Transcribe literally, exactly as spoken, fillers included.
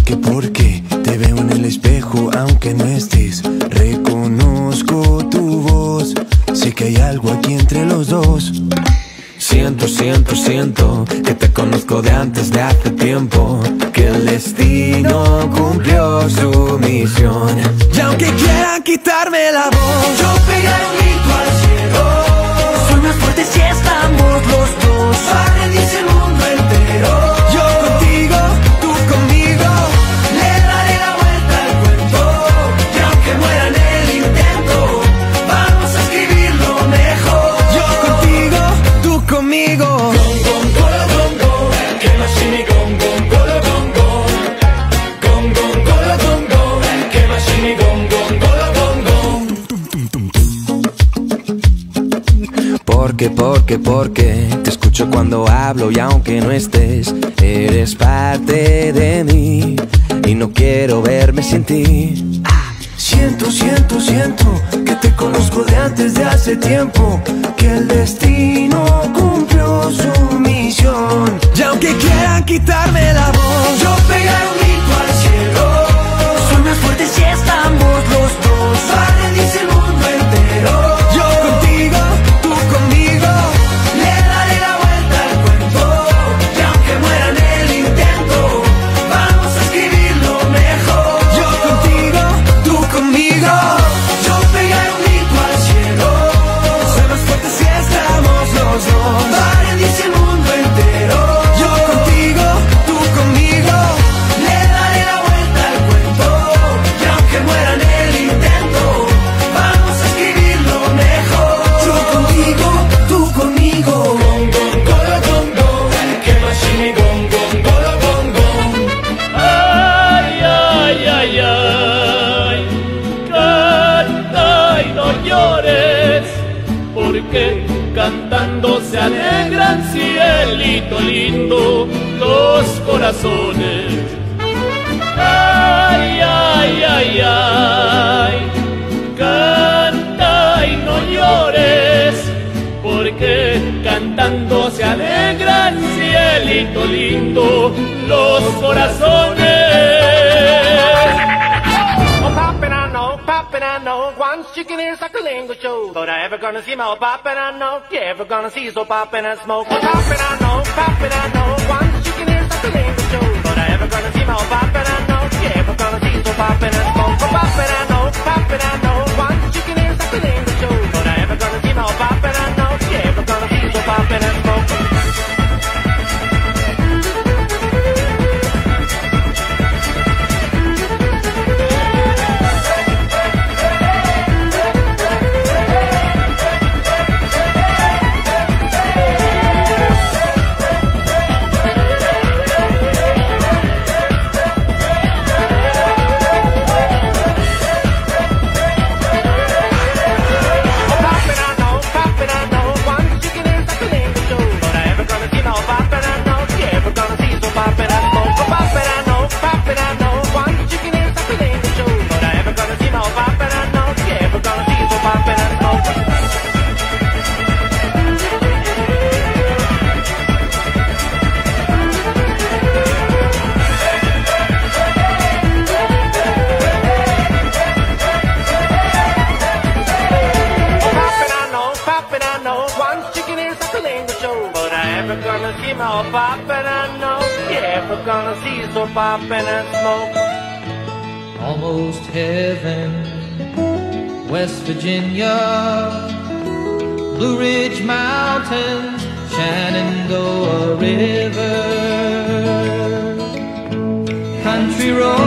Porque, porque te veo en el espejo aunque no estés. Reconozco tu voz, sé que hay algo aquí entre los dos. Siento, siento, siento que te conozco de antes de hace tiempo, que el destino cumplió su misión. Y aunque quieran quitarme la voz, yo pegaré un grito al cielo. Soy más fuerte si estamos los dos. Padre dice el mundo entero. Yo contigo, tú conmigo, le daré la vuelta al cuento. Y aunque muera en el intento, vamos a escribirlo mejor. Yo contigo, tú conmigo. Gong, gong, golo, gong, gong. Que machine, gong, gong, golo, gong, gong. Gong, gong, golo, gong, gong. Que machine, gong, gong, golo, gong, gong. Porque, porque, porque te escucho cuando hablo y aunque no estés, eres parte de mí y no quiero verme sin ti. Siento, siento, siento que te conozco de antes de hace tiempo, que el destino cumplió su misión. Y aunque quieran quitarme la voz, yo pegaré un grito al cielo. Soy más fuerte si estamos los dos. Padre dice el mundo entero. Yo contigo, tú conmigo, le daré la vuelta al cuento. Y aunque muera en el intento, vamos a escribirlo mejor. Yo contigo, tú conmigo, yo pegaré un grito al cielo. Soy más fuerte si estamos los dos. Padre dice el mundo entero. Yo contigo, tú conmigo, le daré la vuelta al cuento. Y aunque muera en el intento, vamos a escribirlo mejor. Yo contigo, tú conmigo. Gong, gong, golo, gong, gong. Que machine, gong, gong, golo, gong, gong. Ay, ay, ay, ay, canta y no llores, porque cantando se alegran, cielito lindo, los corazones. Ay, ay, ay, ay, canta y no llores, porque cantando se alegran, cielito lindo, los corazones. Oh, poppin', I know, poppin', I know. One chicken ears like a lingo show. But I ever gonna see my oh, poppin', I know. You ever gonna see so poppin' and smoke? Oh, poppin', I know, poppin', I know. One chicken ears like a lingo show. But I ever gonna see my oh, poppin', I know. You ever gonna see so poppin' and smoke? Oh, poppin', I know, poppin', I know. One chicken ears like a lingo show. But I ever gonna see my oh, poppin', I know. You ever gonna see so poppin' and smoke? Almost heaven, West Virginia, Blue Ridge Mountains, Shenandoah River, country roads.